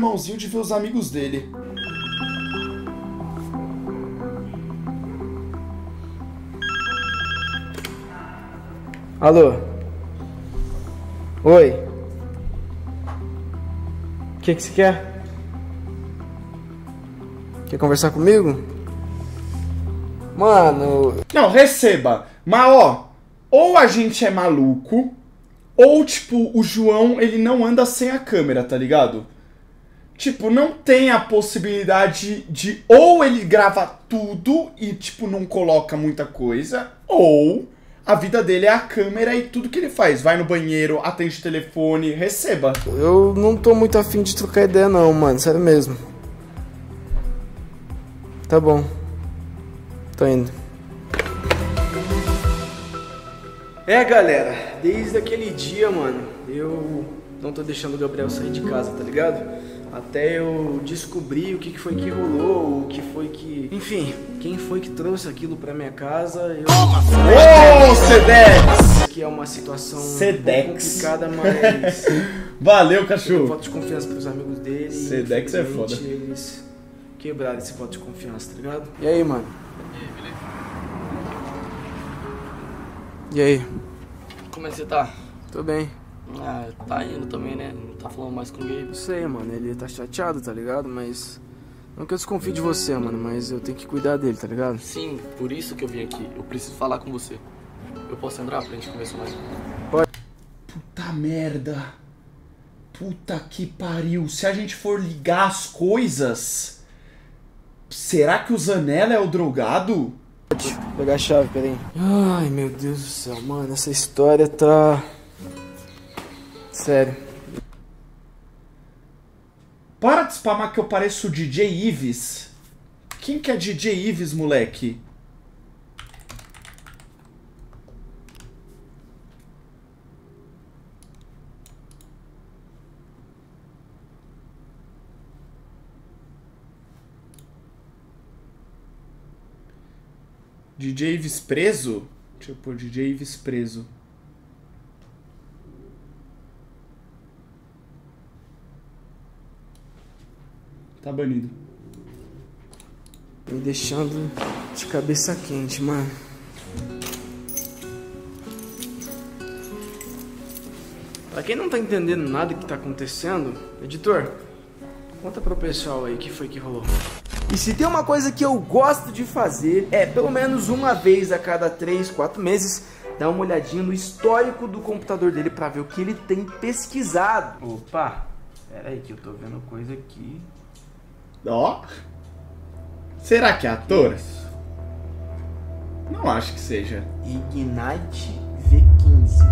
irmãozinho de ver os amigos dele. Alô? Oi? O que você quer? Quer conversar comigo? Mano... Não, receba. Mas, ó, ou a gente é maluco, ou, tipo, o João, ele não anda sem a câmera, tá ligado? Tipo, não tem a possibilidade de... Ou ele grava tudo e, tipo, não coloca muita coisa, ou a vida dele é a câmera e tudo que ele faz. Vai no banheiro, atende o telefone, receba. Eu não tô muito afim de trocar ideia não, mano. Sério mesmo. Tá bom. Tô indo. É, galera, desde aquele dia, mano, eu não tô deixando o Gabriel sair de casa, tá ligado? Até eu descobrir o que foi que rolou, o que foi que... Enfim, quem foi que trouxe aquilo pra minha casa, eu... Ô, Sedex! Que é uma situação Sedex. complicada, mas... Valeu, eu cachorro. voto de confiança pros amigos dele. Sedex é foda. Eles quebraram esse voto de confiança, tá ligado? E aí, mano? E aí? Como é que você tá? Tô bem. Ah, tá indo também, né? Não tá falando mais com o Gabe. Não sei, mano, ele tá chateado, tá ligado? Mas... Não que eu desconfie de você, mano, mas eu tenho que cuidar dele, tá ligado? Sim, por isso que eu vim aqui. Eu preciso falar com você. Eu posso entrar pra gente conversar mais? Pode. Puta merda. Puta que pariu. Se a gente for ligar as coisas... Será que o Zanella é o drogado? Pode pegar a chave, peraí. Ai, meu Deus do céu, mano, essa história tá... Sério. Para de spamar que eu pareço o DJ Ives. Quem que é DJ Ives, moleque? DJ Ives preso? Deixa eu pôr DJ Ives preso. Tá banido. Me deixando de cabeça quente, mano. Pra quem não tá entendendo nada que tá acontecendo, editor, conta pro pessoal aí o que foi que rolou. E se tem uma coisa que eu gosto de fazer, é pelo menos uma vez a cada 3, 4 meses, dar uma olhadinha no histórico do computador dele pra ver o que ele tem pesquisado. Opa, pera aí que eu tô vendo coisa aqui. Ó. Será que é ator? Não acho que seja. Ignite V15.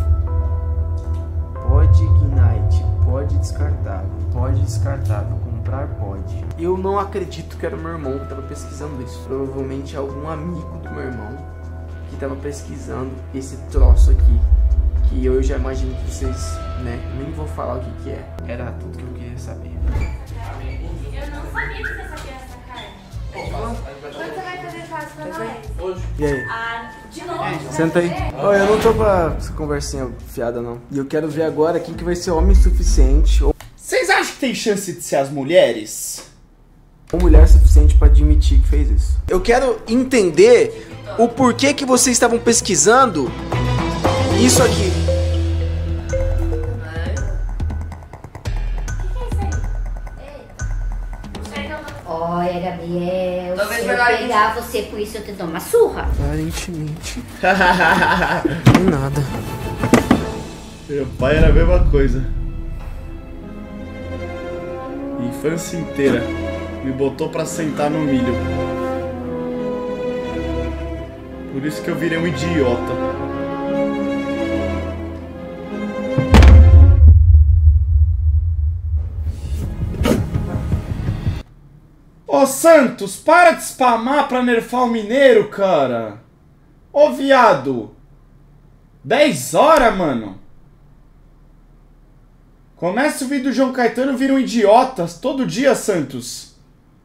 Pode Ignite, pode descartável, pode descartável, comprar pode. Eu não acredito que era meu irmão que tava pesquisando isso. Provavelmente algum amigo do meu irmão que tava pesquisando esse troço aqui. Que eu já imagino que vocês, né, nem vou falar o que é. Era tudo que eu queria saber. Eu não sabia que você sabia essa carne. Quando você vai fazer fácil pra nós? Hoje. E aí? Ah, de novo? Senta aí. Olha, eu não tô pra essa conversinha fiada, não. E eu quero ver agora quem que vai ser homem suficiente ou Vocês acham que tem chance de ser as mulheres? mulher suficiente pra admitir que fez isso. Eu quero entender o porquê que vocês estavam pesquisando isso aqui. Olha, Gabriel, Talvez se eu melhor pegar você por isso, eu te dou uma surra. Aparentemente. Não nada. Meu pai era a mesma coisa. Infância inteira. Me botou pra sentar no milho. Por isso que eu virei um idiota. Ô Santos, para de spamar pra nerfar o mineiro, cara. Ô viado. 10 horas, mano. Começa o vídeo do João Caetano, vira um idiota. Todo dia, Santos.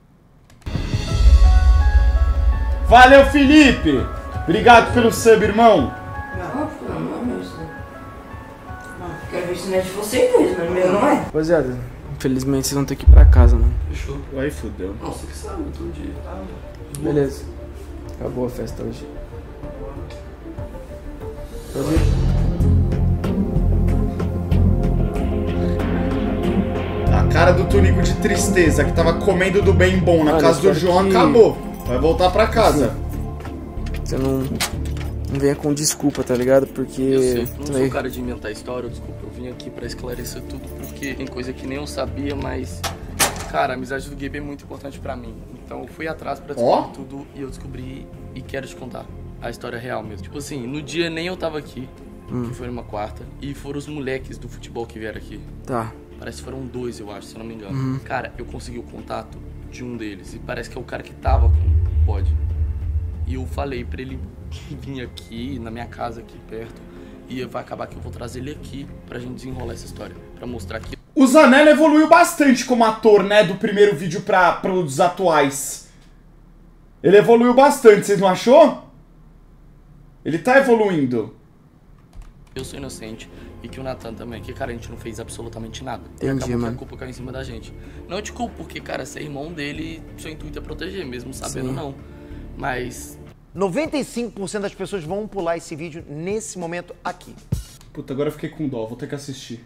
Valeu, Felipe. Obrigado pelo sub, irmão. Não, pelo amor de Deus. Quero ver se não é de vocês dois, mas meu não é. Rapaziada, Infelizmente vocês vão ter que ir pra casa, mano. Fechou. Aí fudeu. Não, você que sabe, eu tô de dia. Beleza. Acabou a festa hoje. Pode ir? A cara do Tunico de tristeza, que tava comendo do bem bom na casa do João, acabou. Vai voltar pra casa. Você não venha com desculpa, tá ligado? Porque... Eu sei, não sou o cara de inventar história, desculpa. Eu vim aqui pra esclarecer tudo, porque tem coisa que nem eu sabia, mas... Cara, a amizade do Gabe é muito importante pra mim. Então eu fui atrás pra descobrir tudo e eu descobri e quero te contar a história real mesmo. Tipo assim, no dia nem eu tava aqui, que foi numa quarta, e foram os moleques do futebol que vieram aqui. Tá. Parece que foram 2, eu acho, se eu não me engano. Cara, eu consegui o contato de um deles e parece que é o cara que tava com o pod. E eu falei pra ele vir aqui, na minha casa aqui perto, e vai acabar que eu vou trazer ele aqui pra gente desenrolar essa história, pra mostrar que... O Zanella evoluiu bastante como ator, né, do primeiro vídeo pros atuais. Ele evoluiu bastante, vocês não achou? Ele tá evoluindo. Eu sou inocente e que o Nathan também, que, cara, a gente não fez absolutamente nada. Entendi, acabou mano. que a culpa caiu em cima da gente. Não te culpo, porque, cara, ser irmão dele, seu intuito é proteger, mesmo sabendo não. Mas... 95% das pessoas vão pular esse vídeo nesse momento aqui. Puta, agora eu fiquei com dó, vou ter que assistir.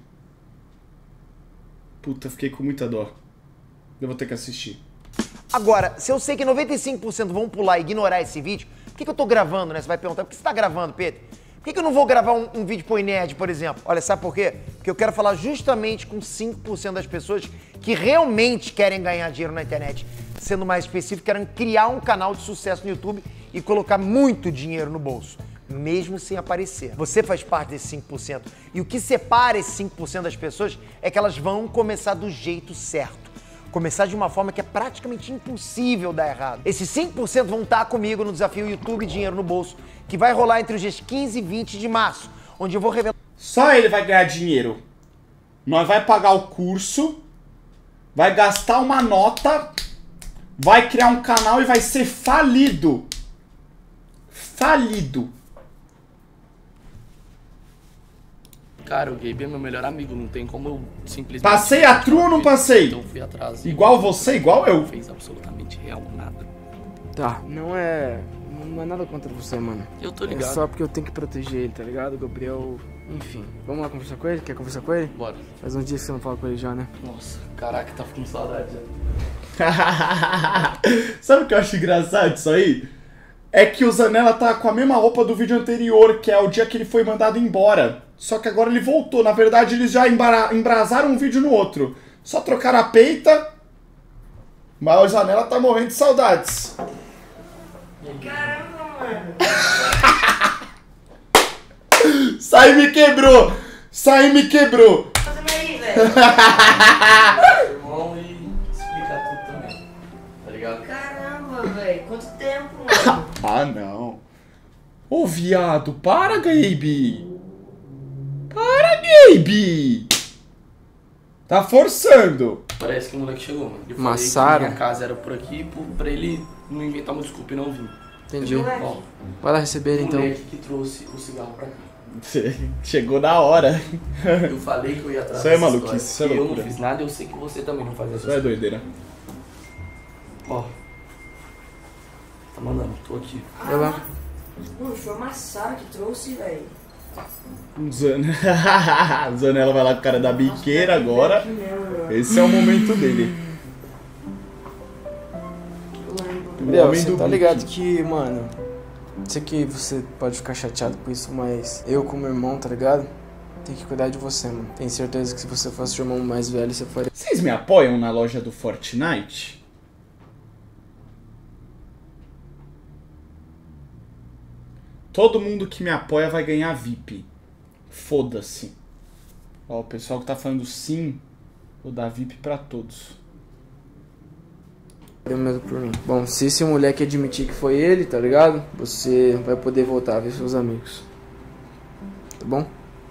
Puta, fiquei com muita dó. Eu vou ter que assistir. Agora, se eu sei que 95% vão pular e ignorar esse vídeo, por que eu tô gravando, né? Você vai perguntar, por que você tá gravando, Pedro? Por que eu não vou gravar um vídeo pro Nerd, por exemplo? Olha, sabe por quê? Porque eu quero falar justamente com 5% das pessoas que realmente querem ganhar dinheiro na internet. Sendo mais específico, querem criar um canal de sucesso no YouTube e colocar muito dinheiro no bolso, mesmo sem aparecer. Você faz parte desse 5%. E o que separa esse 5% das pessoas é que elas vão começar do jeito certo. Começar de uma forma que é praticamente impossível dar errado. Esses 5% vão estar comigo no desafio YouTube Dinheiro no Bolso, que vai rolar entre os dias 15 e 20 de março, onde eu vou revelar... Só ele vai ganhar dinheiro. Nós vai pagar o curso, vai gastar uma nota, vai criar um canal e vai ser falido. Falido. Cara, o Gabe é meu melhor amigo, não tem como eu simplesmente... Passei a true ou não passei? Então fui atrás. Igual você, igual eu. Não fez absolutamente real nada. Tá, não é nada contra você, mano. Eu tô ligado. É só porque eu tenho que proteger ele, tá ligado? O Gabriel, enfim. Vamos lá conversar com ele? Quer conversar com ele? Bora. Faz uns dias que você não fala com ele já, né? Nossa, caraca, tá ficando saudade já. Sabe o que eu acho engraçado disso aí? É que o Zanella tá com a mesma roupa do vídeo anterior, que é o dia que ele foi mandado embora. Só que agora ele voltou. Na verdade, eles já embrasaram um vídeo no outro. Só trocaram a peita. Mas o Zanella tá morrendo de saudades. Caramba, mano. Sai me quebrou! Sai me quebrou! Fazendo aí, velho. Irmão, e explicar tudo também. Tá ligado? Caramba, velho. Quanto tempo, mano? Ah, não. Ô, viado, para, Gabe. Para, Gabe. Tá forçando. Parece que o moleque chegou, mano. Eu Massaro. falei que minha casa era por aqui, pra ele não inventar uma desculpa e não vir. Entendi. Ó, Vai lá receber ele, o então. moleque que trouxe o cigarro pra cá. Chegou na hora. Eu falei que eu ia atrás Isso é dessa maluquice, história. isso é E eu loucura. não fiz nada, eu sei que você também não faz Isso essa é doideira. Ó. Tá mandando, tô aqui. Vai lá. Mano, foi o Massaro que trouxe, velho. Zanella vai lá com o cara da biqueira agora. Esse é o momento dele. O Gabriel, homem você do tá bico. ligado que, mano... Sei que você pode ficar chateado com isso, mas eu como irmão, tá ligado? Tenho que cuidar de você, mano. Tenho certeza que se você fosse o irmão mais velho, você faria... Vocês me apoiam na loja do Fortnite? Todo mundo que me apoia vai ganhar VIP. Foda-se. Ó, o pessoal que tá falando sim, vou dar VIP pra todos. mesmo por mim. Bom, se esse moleque admitir que foi ele, tá ligado? Você vai poder voltar a ver seus amigos. Tá bom?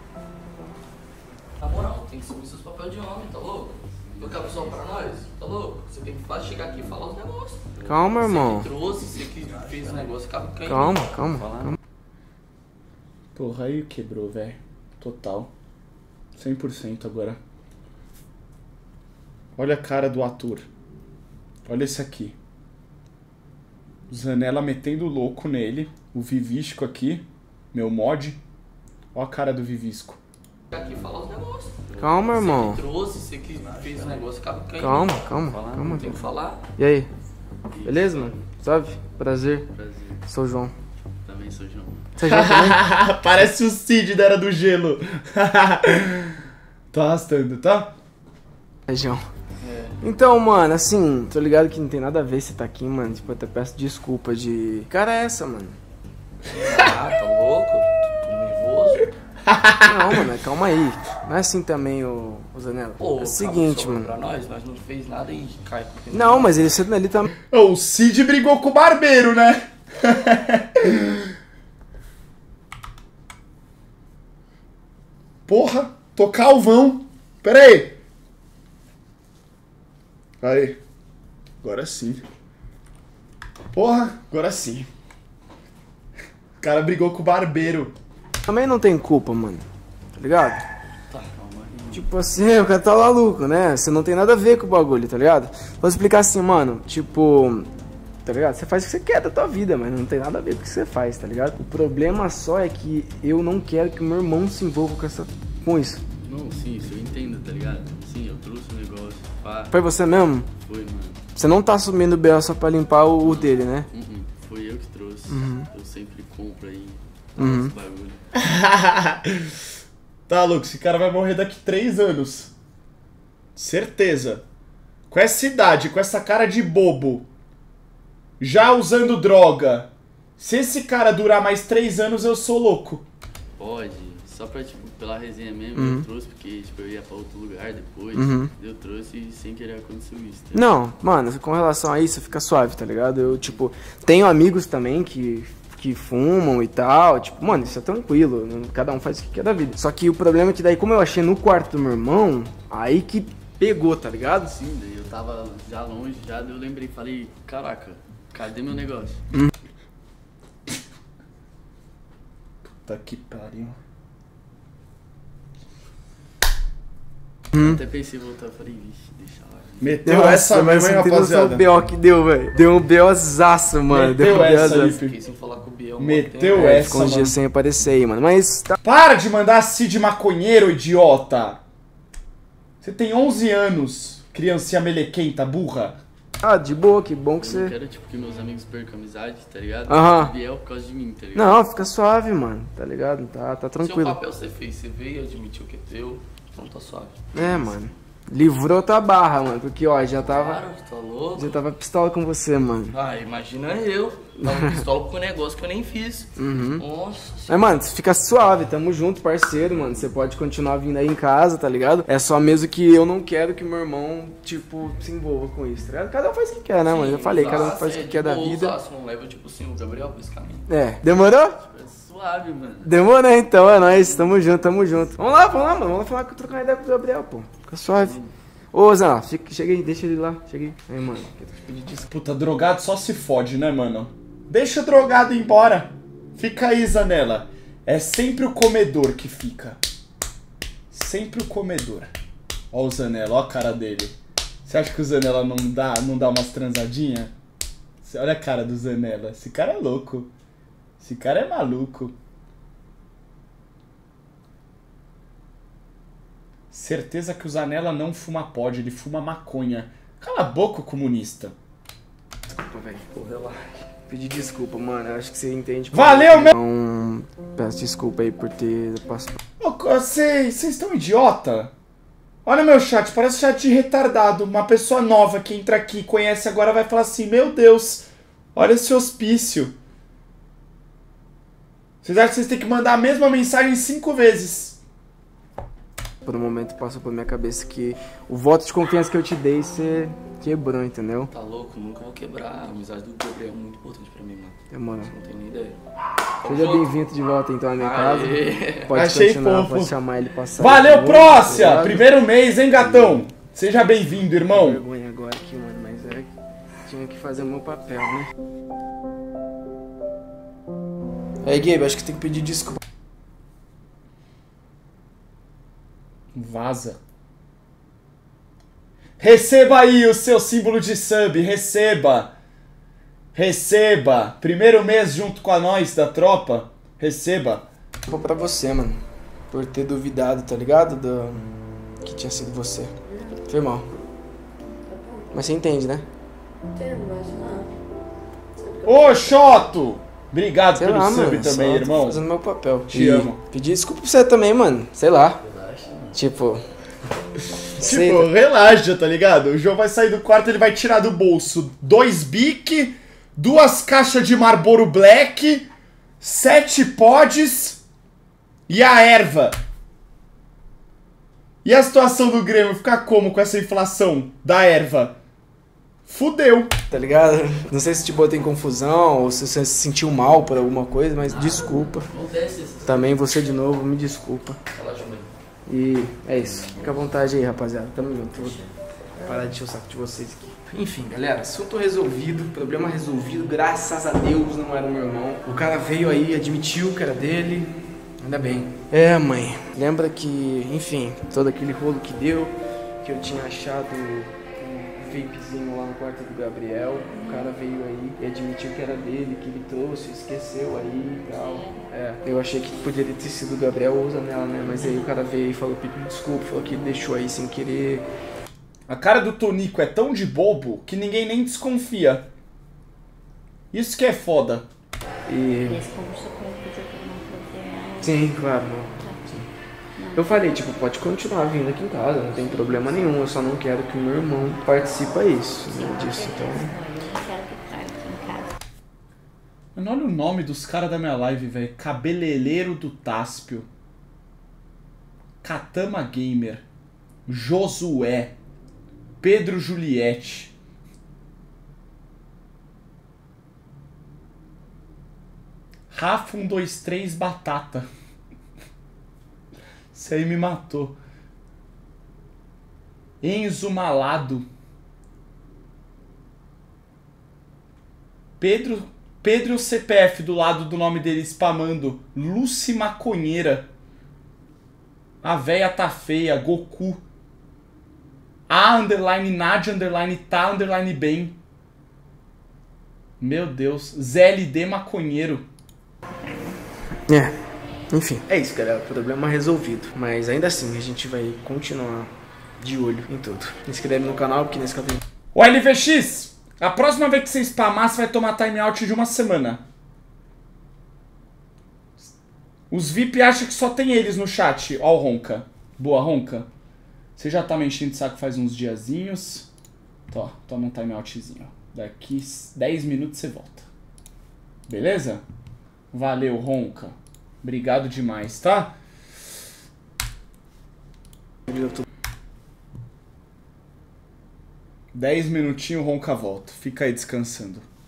Na moral, tem que assumir seus papéis de homem, tá louco? Eu quero só pra nós, tá louco? Você tem que chegar aqui e falar os negócios. Calma, irmão. Você que trouxe, você que fez o negócio, acaba caindo. Calma. Porra, aí quebrou, velho. Total. 100% agora. Olha a cara do ator. Olha esse aqui. O Zanella metendo louco nele. O Vivisco aqui. Meu mod. Olha a cara do Vivisco. Aqui falar os negócios. Calma, irmão. Você que trouxe, você que fez o negócio, acaba caindo. Calma. Tem que falar. E aí? Beleza, mano? Salve? Prazer. Prazer. Sou o João. Também sou João. Você é João também? Parece o Cid da Era do Gelo. Tô arrastando, tá? É João. Então, mano, assim, tô ligado que não tem nada a ver você tá aqui, mano. Tipo, eu até peço desculpa de... Cara, é essa, mano? Ah, tá louco? Tô nervoso. Não, mano, calma aí. Não é assim também, o Zanella. Pô, É o seguinte, mano. Pra nós não fez nada e cai. Não, mas ele tá... O Cid brigou com o barbeiro, né? Porra, tô calvão. Pera aí. Aí. Agora sim. Porra, agora sim. O cara brigou com o barbeiro. Também não tem culpa, mano. Tá ligado? Tá, calma aí. Tipo assim, o cara tá maluco, né? Você não tem nada a ver com o bagulho, tá ligado? Vou explicar assim, mano. Tipo... Tá ligado? Você faz o que você quer da tua vida, mas não tem nada a ver com o que você faz, tá ligado? O problema só é que eu não quero que o meu irmão se envolva com isso. Não, sim, isso eu entendo, tá ligado? Sim, eu trouxe o negócio, pá. Foi você mesmo? Foi, mano. Você não tá assumindo o B.O. só pra limpar o dele, né? Foi eu que trouxe. Eu sempre compro aí esse bagulho. Tá louco, esse cara vai morrer daqui 3 anos. Certeza. Com essa idade, com essa cara de bobo, já usando droga. Se esse cara durar mais 3 anos, eu sou louco. Pode, só pra, tipo, pela resenha mesmo, eu trouxe, porque, tipo, eu ia pra outro lugar depois. Eu trouxe e sem querer aconteceu isso. Tá? Não, mano, com relação a isso, fica suave, tá ligado? Eu, tipo, tenho amigos também que fumam e tal, tipo, mano, isso é tranquilo, cada um faz o que quer da vida. Só que o problema é que daí, como eu achei no quarto do meu irmão, aí que pegou, tá ligado? Sim, daí eu tava já longe, daí eu lembrei, falei, caraca, cadê meu negócio? Puta que pariu. Eu até pensei em voltar, falei, vixe, deixa lá. Meteu essa mesmo, hein, rapaziada? O B.O. que deu, velho. Deu um B.O.zaço, mano. Meteu deu um essa, B.O.zaço. Lipe. Fiquei sem falar com o Biel. Meteu É, essa, ficou uns mano. dias sem aparecer aí, mano. Mas tá. Para de mandar Cid maconheiro, idiota! Você tem 11 anos, criancinha melequenta, burra. Ah, de boa, que bom que Eu não você... quero, tipo, que meus amigos percam amizade, tá ligado? Aham. E é por causa de mim, tá ligado? Não, fica suave, mano. Tá ligado? Tá Seu tranquilo. papel você fez, você veio, admitiu que é teu, então tá suave. É, mano. Livrou tua barra, mano. Porque, ó, já tava Tá louco? pistola com você, mano. Ah, imagina eu. Tava pistola com um negócio que eu nem fiz. Nossa. Mas, mano, fica suave, tamo junto, parceiro, mano. Você pode continuar vindo aí em casa, tá ligado? É só mesmo que eu não quero que meu irmão, tipo, se envolva com isso, tá ligado? Cada um faz o que quer, né, mano? Eu falei, cada um faz o que quer da vida. Não leva, tipo assim, o Gabriel pra esse caminho. É, demorou? É suave, mano. Demorou então, é nóis, tamo junto, tamo junto. Vamos lá, mano, vamos falar, trocar uma ideia com o Gabriel, pô. Fica suave. Ô, Zé, chega aí, deixa ele lá, chega aí. Aí, mano, eu tô te pedindo desculpa. Puta, drogado só se fode, né, mano? Deixa o drogado ir embora. Fica aí, Zanella. É sempre o comedor que fica. Sempre o comedor. Ó o Zanella, ó a cara dele. Você acha que o Zanella não dá umas transadinhas? Olha a cara do Zanella. Esse cara é louco. Esse cara é maluco. Certeza que o Zanella não fuma pod, ele fuma maconha. Cala a boca, comunista. Desculpa, velho. Pô, relaxa. Pedir desculpa, mano. Eu acho que você entende. Valeu, meu... Então, peço desculpa aí por ter passado. Vocês estão idiota? Olha meu chat, parece chat de retardado. Uma pessoa nova que entra aqui, conhece agora, vai falar assim, meu Deus, olha esse hospício. Vocês acham que vocês têm que mandar a mesma mensagem 5 vezes? Por um momento passou pela minha cabeça que o voto de confiança que eu te dei, você quebrou, entendeu? Tá louco? Nunca vou quebrar. A amizade do Gabriel é muito importante pra mim, mano. Demorou. Você não tem nem ideia. Seja bem-vindo de volta então à minha casa. Pode Achei continuar, fofo. pode chamar ele pra sair. Valeu, de novo, Prócia! tá ligado? Primeiro mês, hein, gatão? Seja bem-vindo, irmão. Vergonha agora aqui, mano, mas é, tinha que fazer o meu papel, né? Aí, Gabe, acho que tem que pedir desculpa. Vaza. Receba aí o seu símbolo de sub, receba. Receba. Primeiro mês junto com a nós da tropa. Receba. Vou pra você, mano. Por ter duvidado, tá ligado? Que tinha sido você. Foi mal. Mas você entende, né? Ô, Xoto! Obrigado Sei pelo lá, sub mano, também, só irmão. tô fazendo meu papel. Te amo. Pedir desculpa pra você também, mano. Sei lá. Tipo... Tipo, relaxa, tá ligado? O João vai sair do quarto, ele vai tirar do bolso 2 Bic, 2 caixas de Marlboro Black, 7 pods e a erva. E a situação do Grêmio ficar como com essa inflação da erva? Fudeu. Tá ligado? Não sei se te botei em confusão ou se você se sentiu mal por alguma coisa, mas desculpa. Também você de novo, me desculpa. E é isso. Fica à vontade aí, rapaziada. Tamo junto. Vou parar de encher o saco de vocês aqui. Enfim, galera, assunto resolvido, problema resolvido. Graças a Deus não era o meu irmão. O cara veio aí, admitiu que era dele. Ainda bem. É, mãe. Lembra que, enfim, todo aquele rolo que deu, que eu tinha achado vapezinho lá no quarto do Gabriel, o cara veio aí e admitiu que era dele, que ele trouxe, esqueceu aí e tal. É, eu achei que poderia ter sido o Gabriel ou o Zanella, né? Mas aí o cara veio e falou, pediu desculpa, falou que ele deixou aí sem querer. A cara do Tonico é tão de bobo que ninguém nem desconfia. Isso que é foda. E... Sim, claro. Eu falei, tipo, pode continuar vindo aqui em casa, não tem problema nenhum, eu só não quero que o meu irmão participe disso, então... Mano, olha o nome dos caras da minha live, velho. Cabeleireiro do Táspio. Katama Gamer. Josué. Pedro Juliette. Rafa 123 Batata. Isso aí me matou. Enzo Malado. Pedro e o CPF do lado do nome dele spamando. Lucy Maconheira. A véia tá feia. Goku. A underline Nadia underline tá underline bem. Meu Deus. ZLD Maconheiro. Enfim, é isso, galera. Problema resolvido. Mas ainda assim, a gente vai continuar de olho em tudo. Se inscreve no canal, porque nesse canal tem... Ô LVX, a próxima vez que você spamar, você vai tomar timeout de 1 semana. Os VIP acham que só tem eles no chat. Ó o Ronca. Boa, Ronca. Você já tá me enchendo de saco faz uns diazinhos. Tó, toma um timeoutzinho. Daqui 10 minutos você volta. Beleza? Valeu, Ronca. Obrigado demais, tá? 10 minutinhos, Ronca volta. Fica aí descansando.